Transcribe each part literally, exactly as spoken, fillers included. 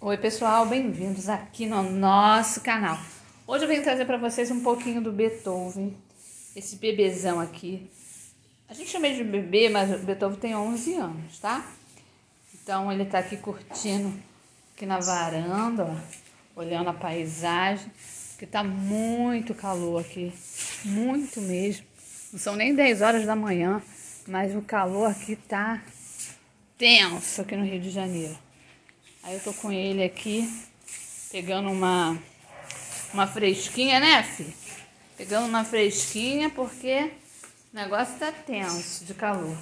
Oi pessoal, bem-vindos aqui no nosso canal. Hoje eu venho trazer para vocês um pouquinho do Beethoven, esse bebezão aqui. A gente chama ele de bebê, mas o Beethoven tem onze anos, tá? Então ele tá aqui curtindo aqui na varanda, ó, olhando a paisagem, que tá muito calor aqui, muito mesmo. Não são nem dez horas da manhã, mas o calor aqui tá tenso aqui no Rio de Janeiro. Aí eu tô com ele aqui, pegando uma, uma fresquinha, né, filho? Pegando uma fresquinha porque o negócio tá tenso de calor.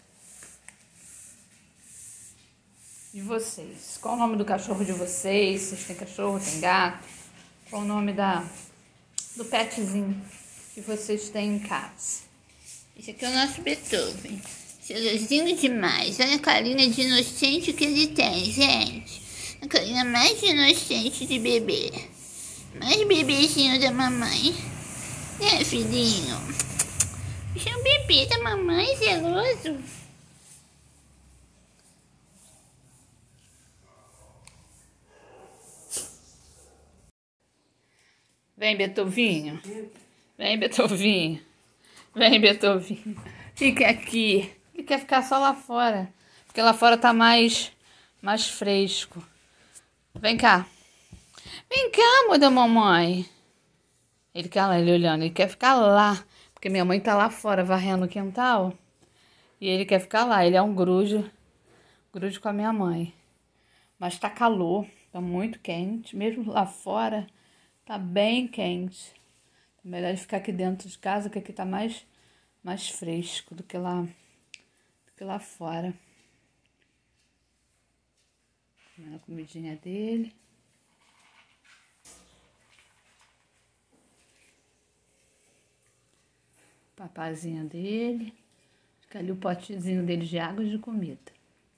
E vocês? Qual o nome do cachorro de vocês? Vocês têm cachorro, tem gato? Qual o nome da, do petzinho que vocês têm em casa? Esse aqui é o nosso Beethoven. Cheirosinho demais. Olha a carinha de inocente que ele tem, gente. A carinha mais inocente de bebê. Mais bebezinho da mamãe. É, filhinho? Você é um bebê da mamãe, zeloso. Vem, Beethovinho. Vem, Beethovinho. Vem, Beethovinho. Fica aqui. Ele quer ficar só lá fora. Porque lá fora tá mais, mais fresco. Vem cá. Vem cá, amor da mamãe. Ele quer lá, ele olhando. Ele quer ficar lá. Porque minha mãe tá lá fora varrendo o quintal. E ele quer ficar lá. Ele é um grude. Grude com a minha mãe. Mas tá calor. Tá muito quente. Mesmo lá fora, tá bem quente. É melhor ele ficar aqui dentro de casa, que aqui tá mais, mais fresco do que lá, do que lá fora. Comendo a comidinha dele. Papazinha dele. Fica ali o potezinho dele de água e de comida.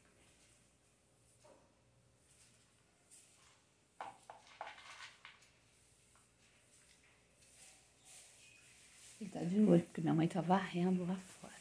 Ele tá de olho, porque minha mãe tá varrendo lá fora.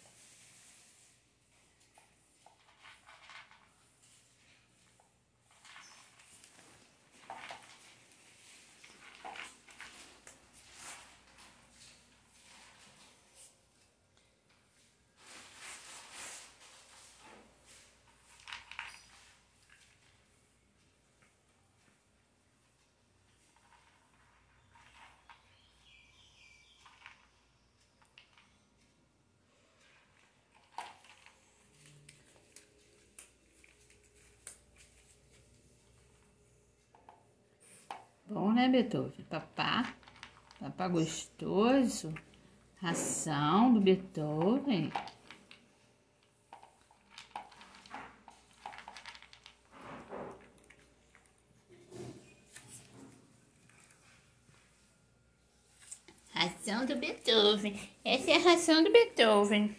Bom, né, Beethoven? Papá. Papá gostoso. Ração do Beethoven. Ração do Beethoven. Essa é a ração do Beethoven.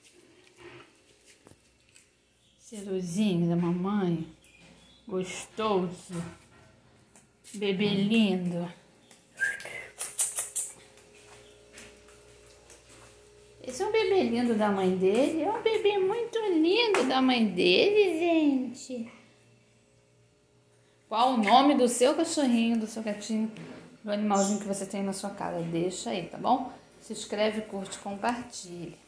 Cheirosinho da mamãe. Gostoso. Bebê lindo. Esse é um bebê lindo da mãe dele. É um bebê muito lindo da mãe dele, gente. Qual o nome do seu cachorrinho, do seu gatinho, do animalzinho que você tem na sua casa? Deixa aí, tá bom? Se inscreve, curte, compartilha.